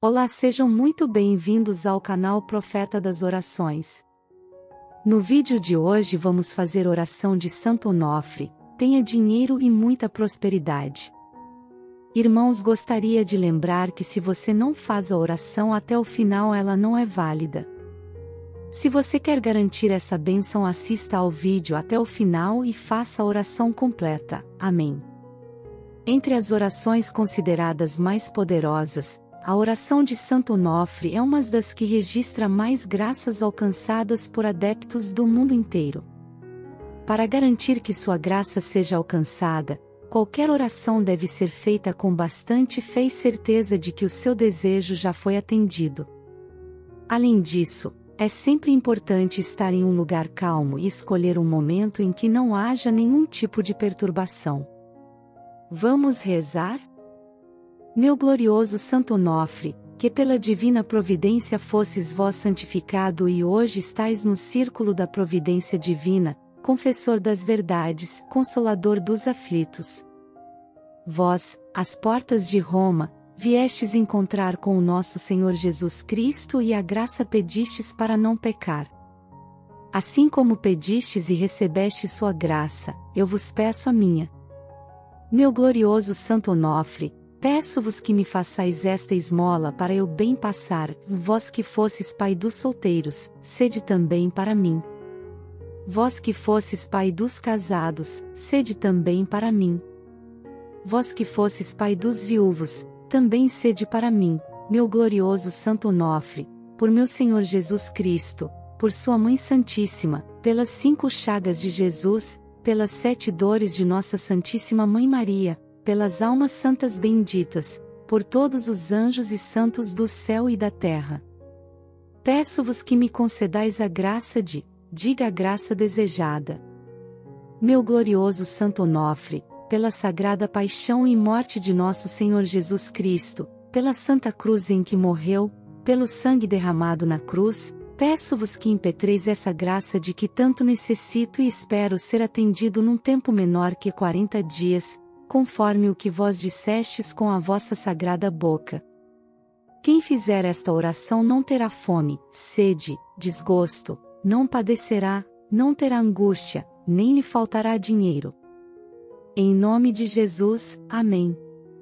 Olá, sejam muito bem-vindos ao canal Profeta das Orações. No vídeo de hoje vamos fazer oração de Santo Onofre, tenha dinheiro e muita prosperidade. Irmãos, gostaria de lembrar que se você não faz a oração até o final, ela não é válida. Se você quer garantir essa bênção, assista ao vídeo até o final e faça a oração completa. Amém. Entre as orações consideradas mais poderosas, a oração de Santo Onofre é uma das que registra mais graças alcançadas por adeptos do mundo inteiro. Para garantir que sua graça seja alcançada, qualquer oração deve ser feita com bastante fé e certeza de que o seu desejo já foi atendido. Além disso, é sempre importante estar em um lugar calmo e escolher um momento em que não haja nenhum tipo de perturbação. Vamos rezar? Meu glorioso Santo Onofre, que pela divina providência fosses vós santificado e hoje estais no círculo da providência divina, confessor das verdades, consolador dos aflitos. Vós, às portas de Roma, viestes encontrar com o nosso Senhor Jesus Cristo e a graça pedistes para não pecar. Assim como pedistes e recebestes sua graça, eu vos peço a minha. Meu glorioso Santo Onofre, peço-vos que me façais esta esmola para eu bem passar, vós que fosses pai dos solteiros, sede também para mim. Vós que fosses pai dos casados, sede também para mim. Vós que fosses pai dos viúvos, também sede para mim, meu glorioso Santo Onofre, por meu Senhor Jesus Cristo, por sua Mãe Santíssima, pelas 5 chagas de Jesus, pelas 7 dores de Nossa Santíssima Mãe Maria, pelas almas santas benditas, por todos os anjos e santos do céu e da terra. Peço-vos que me concedais a graça diga a graça desejada. Meu glorioso Santo Onofre, pela sagrada paixão e morte de nosso Senhor Jesus Cristo, pela santa cruz em que morreu, pelo sangue derramado na cruz, peço-vos que impetreis essa graça de que tanto necessito e espero ser atendido num tempo menor que 40 dias, conforme o que vós dissestes com a vossa sagrada boca. Quem fizer esta oração não terá fome, sede, desgosto, não padecerá, não terá angústia, nem lhe faltará dinheiro. Em nome de Jesus, amém.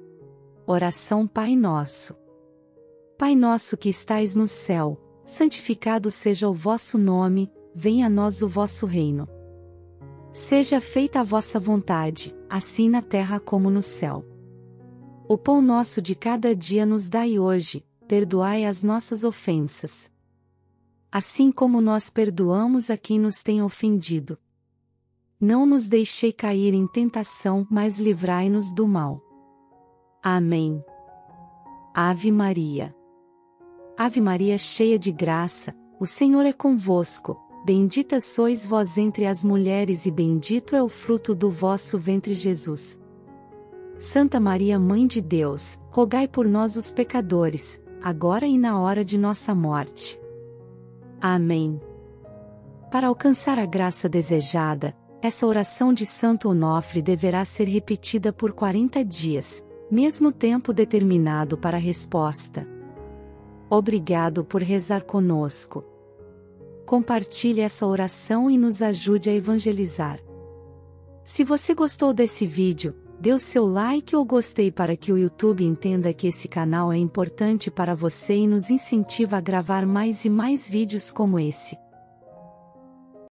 Oração Pai Nosso. Pai nosso que estais no céu, santificado seja o vosso nome, venha a nós o vosso reino. Seja feita a vossa vontade, assim na terra como no céu. O pão nosso de cada dia nos dai hoje, perdoai as nossas ofensas. Assim como nós perdoamos a quem nos tem ofendido. Não nos deixei cair em tentação, mas livrai-nos do mal. Amém. Ave Maria. Ave Maria, cheia de graça, o Senhor é convosco. Bendita sois vós entre as mulheres e bendito é o fruto do vosso ventre, Jesus. Santa Maria, Mãe de Deus, rogai por nós os pecadores, agora e na hora de nossa morte. Amém. Para alcançar a graça desejada, essa oração de Santo Onofre deverá ser repetida por 40 dias, mesmo tempo determinado para a resposta. Obrigado por rezar conosco. Compartilhe essa oração e nos ajude a evangelizar. Se você gostou desse vídeo, dê o seu like ou gostei para que o YouTube entenda que esse canal é importante para você e nos incentiva a gravar mais e mais vídeos como esse.